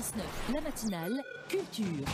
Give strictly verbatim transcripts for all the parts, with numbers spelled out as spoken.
soixante-dix-neuf, la matinale, culture.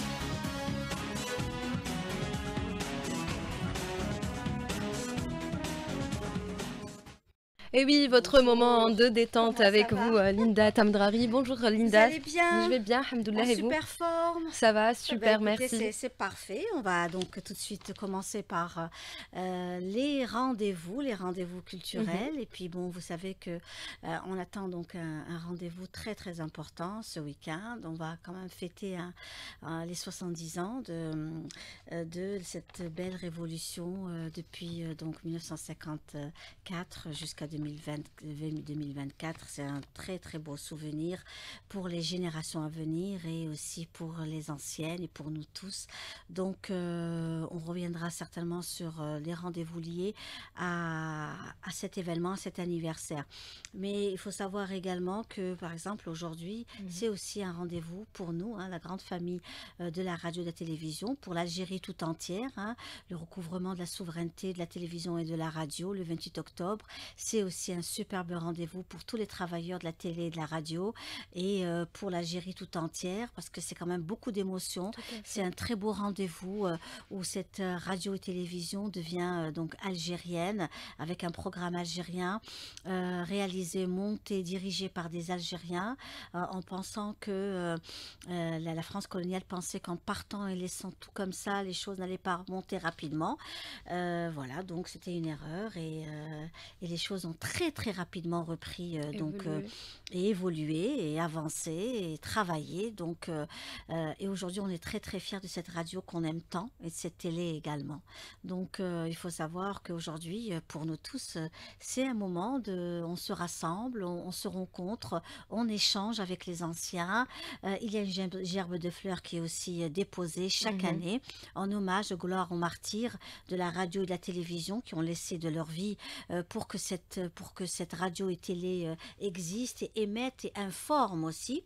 Et oui, votre Bonjour. moment de détente Comment avec ça vous, va? euh, Linda Tamdrari. Bonjour euh, Vous Linda. allez bien? Je vais bien, En alhamdoulilah, et vous? super forme? Ça va, Eh ben, super, écoutez, merci. c'est c'est parfait. On va donc tout de suite commencer par euh, les rendez-vous, les rendez-vous Mhm. culturels. Et puis bon, vous savez que euh, on attend donc un, un rendez-vous très très important ce week-end. On va quand même fêter un- un- les soixante-dix ans de, euh, de cette belle révolution euh, depuis euh, donc mille neuf cent cinquante-quatre jusqu'à deux mille vingt, deux mille vingt-quatre. C'est un très très beau souvenir pour les générations à venir et aussi pour les anciennes et pour nous tous. Donc, euh, on reviendra certainement sur euh, les rendez-vous liés à, à cet événement, à cet anniversaire. Mais il faut savoir également que, par exemple, aujourd'hui, Mhm. c'est aussi un rendez-vous pour nous, hein, la grande famille euh, de la radio et de la télévision, pour l'Algérie tout entière, hein, le recouvrement de la souveraineté de la télévision et de la radio le vingt-huit octobre. C'est aussi un superbe rendez-vous pour tous les travailleurs de la télé et de la radio et euh, pour l'Algérie tout entière parce que c'est quand même beaucoup d'émotions. Tout à C'est fait. un très beau rendez-vous euh, où cette euh, radio et télévision devient euh, donc algérienne avec un programme algérien euh, réalisé, monté, dirigé par des Algériens euh, en pensant que euh, euh, la, la France coloniale pensait qu'en partant et laissant tout comme ça, les choses n'allaient pas remonter rapidement. Euh, voilà, donc c'était une erreur et, euh, et les choses ont très très rapidement repris euh, donc euh, Évoluer. et évolué et avancé et travaillé. Donc, euh, euh, et aujourd'hui, on est très très fiers de cette radio qu'on aime tant et de cette télé également. Donc, euh, il faut savoir qu'aujourd'hui, euh, pour nous tous, euh, c'est un moment de, on se rassemble, on, on se rencontre, on échange avec les anciens. Euh, il y a une gerbe, gerbe de fleurs qui est aussi euh, déposée chaque Mhm. année en hommage aux gloires aux martyrs de la radio et de la télévision qui ont laissé de leur vie euh, pour que cette, pour que cette radio et télé euh, existe et émette et informe aussi.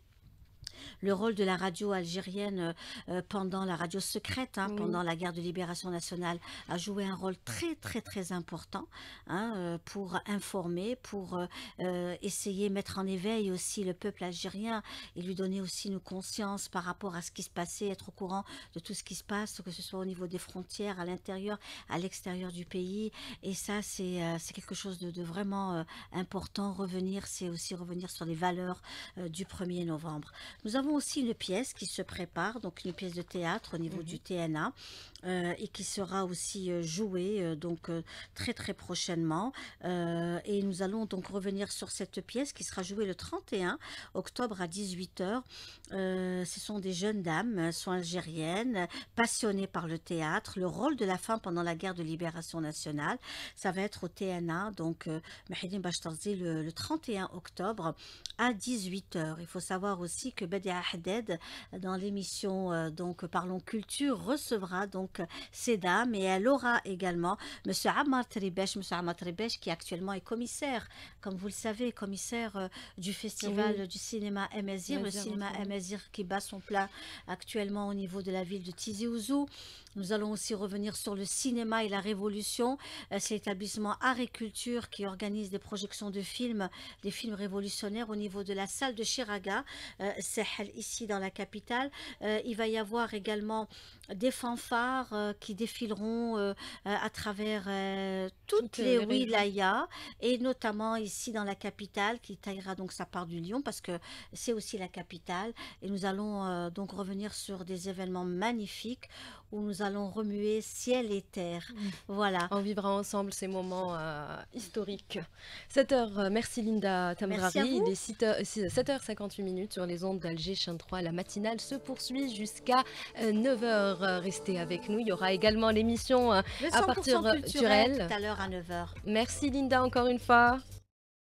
Le rôle de la radio algérienne euh, pendant la radio secrète, hein, Oui. pendant la guerre de libération nationale, a joué un rôle très très très important hein, euh, pour informer, pour euh, euh, essayer de mettre en éveil aussi le peuple algérien et lui donner aussi une conscience par rapport à ce qui se passait, être au courant de tout ce qui se passe, que ce soit au niveau des frontières, à l'intérieur, à l'extérieur du pays. Et ça, c'est euh, c'est quelque chose de, de vraiment euh, important. Revenir, c'est aussi revenir sur les valeurs euh, du premier novembre. Nous avons aussi une pièce qui se prépare, donc une pièce de théâtre au niveau Mhm. du T N A euh, et qui sera aussi euh, jouée euh, donc euh, très très prochainement. Euh, et nous allons donc revenir sur cette pièce qui sera jouée le trente et un octobre à dix-huit heures. Euh, ce sont des jeunes dames, elles sont algériennes, passionnées par le théâtre, le rôle de la femme pendant la guerre de libération nationale. Ça va être au T N A, donc euh, Mahidine Bachtarzi, le, le trente et un octobre à dix-huit heures. Il faut savoir aussi que Badia Haddad, dans l'émission euh, donc Parlons Culture, recevra donc ces dames et elle aura également Monsieur Ammar Tribesh, Monsieur Ammar Tribesh qui actuellement est commissaire, comme vous le savez, commissaire euh, du festival Oui. du cinéma Amazir, le Mazir, cinéma enfin. Amazir qui bat son plein actuellement au niveau de la ville de Tizi Ouzou. Nous allons aussi revenir sur le cinéma et la révolution. Euh, C'est l'établissement Art et Culture qui organise des projections de films, des films révolutionnaires au niveau de la salle de Chiraga, euh, Sahel, ici dans la capitale. Euh, il va y avoir également des fanfares euh, qui défileront euh, euh, à travers euh, toutes Toutes les euh, les régions. wilayas et notamment ici dans la capitale qui taillera donc sa part du lion parce que c'est aussi la capitale et nous allons euh, donc revenir sur des événements magnifiques où nous allons remuer ciel et terre. Mm. Voilà. On vivra ensemble ces moments euh, historiques. sept heures, euh, merci Linda Merci à Tamdrari. vous. Il est sept heures, sept heures cinquante-huit minutes sur les ondes d'Alger Chaîne trois. La matinale se poursuit jusqu'à euh, neuf heures. Restez avec nous. Il y aura également l'émission euh, Le à cent pour cent partir culturel culturelle. tout à l'heure à neuf heures. Merci Linda encore une fois.